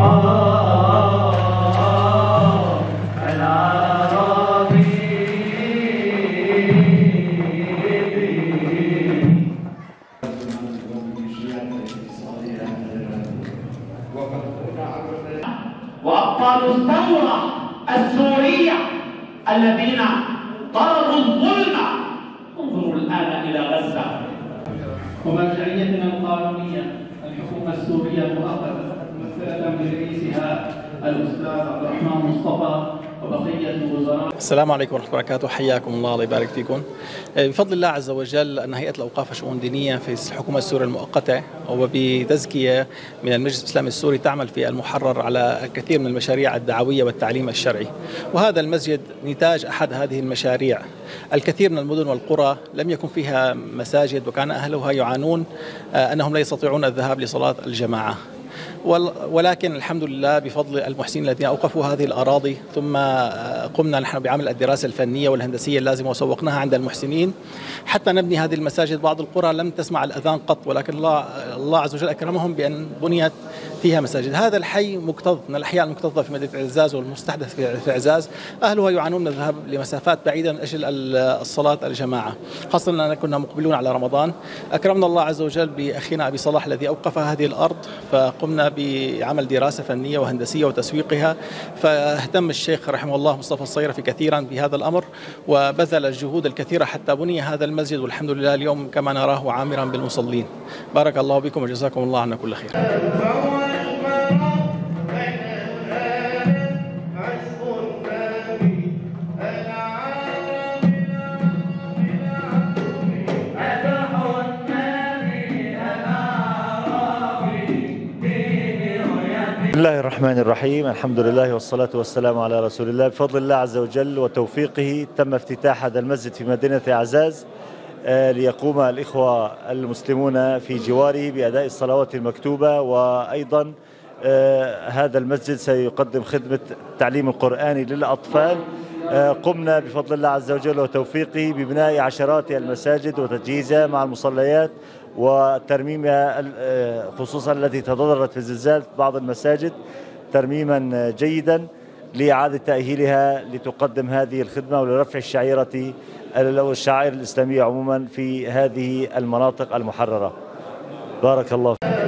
وأبطال الثورة السورية الذين طردوا الظلم. انظروا الآن إلى غزة. ومرجعيتنا القانونية الحكومة السورية المؤقتة ممثلة برئيسها الأستاذ عبد الرحمن مصطفى وبقية الوزراء. السلام عليكم ورحمة الله وبركاته، حياكم الله، الله يبارك فيكم. بفضل الله عز وجل أن هيئة الأوقاف والشؤون الدينية في الحكومة السورية المؤقتة وبتزكية من المجلس الإسلامي السوري تعمل في المحرر على الكثير من المشاريع الدعوية والتعليم الشرعي، وهذا المسجد نتاج أحد هذه المشاريع. الكثير من المدن والقرى لم يكن فيها مساجد وكان أهلها يعانون أنهم لا يستطيعون الذهاب لصلاة الجماعة، ولكن الحمد لله بفضل المحسنين الذين أوقفوا هذه الأراضي ثم قمنا نحن بعمل الدراسة الفنية والهندسية اللازمة وسوقناها عند المحسنين حتى نبني هذه المساجد. بعض القرى لم تسمع الأذان قط، ولكن الله عز وجل أكرمهم بأن بنيت فيها مساجد. هذا الحي مكتظ من الأحياء المكتظة في مدينة إعزاز والمستحدث في إعزاز، أهلها يعانون من الذهاب لمسافات بعيدة من أجل الصلاة الجماعة، خاصة أننا كنا مقبلون على رمضان. أكرمنا الله عز وجل بأخينا أبي صلاح الذي أوقف هذه الأرض، فقمنا بعمل دراسة فنية وهندسية وتسويقها، فاهتم الشيخ رحمه الله مصطفى الصيرفي كثيرا بهذا الأمر وبذل الجهود الكثيرة حتى بني هذا المسجد، والحمد لله اليوم كما نراه عامرا بالمصلين. بارك الله بكم وجزاكم الله عنا كل خير. بسم الله الرحمن الرحيم، الحمد لله والصلاة والسلام على رسول الله. بفضل الله عز وجل وتوفيقه تم افتتاح هذا المسجد في مدينة أعزاز ليقوم الإخوة المسلمون في جواره بأداء الصلوات المكتوبة، وأيضا هذا المسجد سيقدم خدمة التعليم القرآني للأطفال. قمنا بفضل الله عز وجل وتوفيقه ببناء عشرات المساجد وتجهيزها مع المصليات وترميمها، خصوصا التي تضررت في الزلزال بعض المساجد ترميما جيدا لإعادة تأهيلها لتقدم هذه الخدمة ولرفع الشعيرة والشعائر الإسلامية عموما في هذه المناطق المحررة. بارك الله فيك.